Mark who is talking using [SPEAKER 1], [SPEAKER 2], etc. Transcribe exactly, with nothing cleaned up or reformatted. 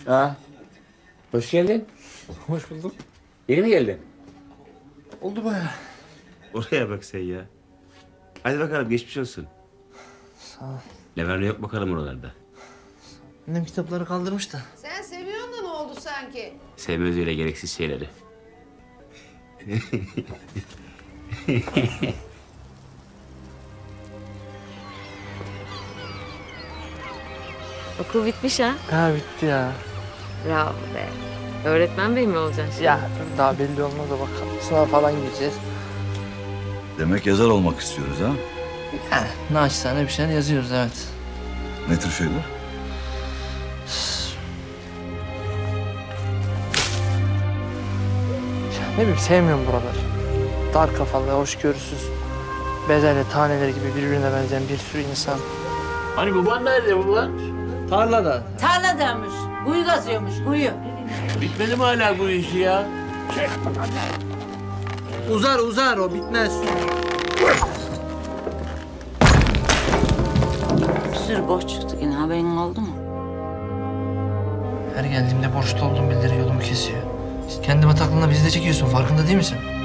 [SPEAKER 1] Aa, hoş geldin.
[SPEAKER 2] Hoş bulduk.
[SPEAKER 1] Yeni mi geldin?
[SPEAKER 2] Oldu bayağı.
[SPEAKER 3] Oraya bak sen ya. Hadi bakalım geçmiş olsun.
[SPEAKER 2] Sağ ol.
[SPEAKER 3] Levent yok bakalım oralarda.
[SPEAKER 2] Annem kitapları kaldırmış da.
[SPEAKER 4] Sen seviyorsun da ne oldu sanki?
[SPEAKER 3] Sevmez öyle gereksiz şeyleri.
[SPEAKER 5] Okul bitmiş ha?
[SPEAKER 2] Ha bitti ya.
[SPEAKER 5] Bravo be. Öğretmen bey mi olacaksın şimdi?
[SPEAKER 2] Ya daha belli olmaz da bakalım. Sınava falan gireceğiz.
[SPEAKER 6] Demek yazar olmak istiyoruz ha?
[SPEAKER 2] Ha, naçizane bir şeyler yazıyoruz evet.
[SPEAKER 6] Ne tür şeyler?
[SPEAKER 2] Ya, ne bileyim sevmiyorum buraları. Dar kafalı, hoşgörüsüz, bezelye taneleri gibi birbirine benzeyen bir sürü insan.
[SPEAKER 1] Hani baban nerede baban?
[SPEAKER 2] Tarlada.
[SPEAKER 4] Tarladaymış. Kuyu kazıyormuş kuyu.
[SPEAKER 1] Bitmedi mi hala bu işi ya?
[SPEAKER 2] Uzar uzar o bitmez.
[SPEAKER 4] Bir sürü borç çıktı yine haberin oldu mu?
[SPEAKER 2] Her geldiğimde borçlu olduğum bildiri yolumu kesiyor. Kendi bataklığına bizi de çekiyorsun farkında değil misin?